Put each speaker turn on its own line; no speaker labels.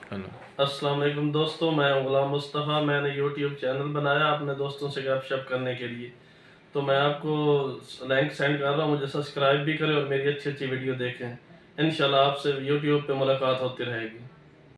Hello.
अस्सलाम वालेकुम दोस्तों, मैं हूं गुलाम मुस्तफ़ा। मैंने यूट्यूब चैनल बनाया अपने दोस्तों से गपशप करने के लिए। तो मैं आपको लिंक सेंड कर रहा हूं, मुझे सब्सक्राइब भी करें और मेरी अच्छी अच्छी वीडियो देखें। इंशाल्लाह आपसे यूट्यूब पे मुलाकात होती रहेगी।